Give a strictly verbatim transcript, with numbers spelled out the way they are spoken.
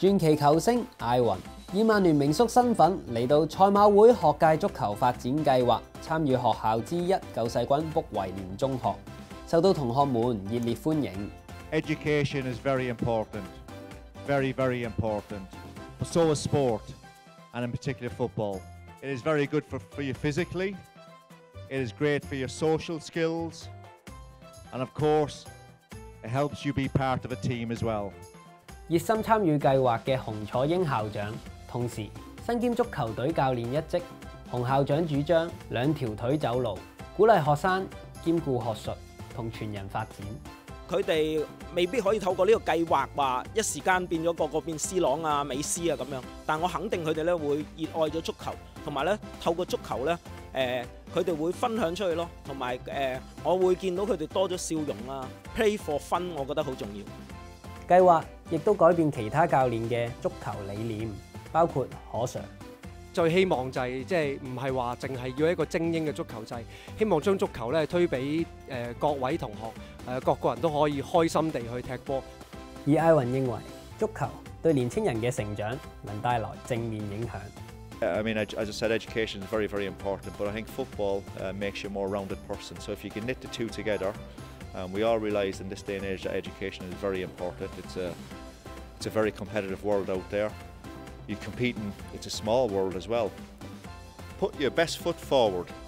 傳奇球星艾雲以曼聯名宿身份嚟到賽馬會學界足球發展計劃，參與學校之一救世軍福維廉中學，受到同學們熱烈歡迎。 Education is very important, very very important. But so is sport, and in particular football. It is very good for, for you physically. It is great for your social skills, and of course, it helps you be part of a team as well. 熱心參與計劃嘅洪楚英校長，同時身兼足球隊教練一職。洪校長主張兩條腿走路，鼓勵學生兼顧學術同全人發展。 佢哋未必可以透過呢個計劃話一時間變咗個個變 C 朗啊、美斯啊咁樣，但我肯定佢哋咧會熱愛咗足球，同埋咧透過足球咧誒佢哋會分享出去咯，同埋誒我會見到佢哋多咗笑容啊 ，play for fun， 我覺得好重要。 計劃亦都改變其他教練嘅足球理念，包括可 Sir。 最希望就係即係唔係話淨係要一個精英嘅足球制，希望將足球咧推俾誒各位同學誒各個人都可以開心地去踢波。 而艾雲認為足球對年青人嘅成長能帶來正面影響。 I mean, as I said, education is very, very important, but I think football uh, makes you a more rounded person. So if you can knit the two together, um, we all realise in this day and age that education is very important. It's a, it's a very competitive world out there. You compete in, it's a small world as well. Put your best foot forward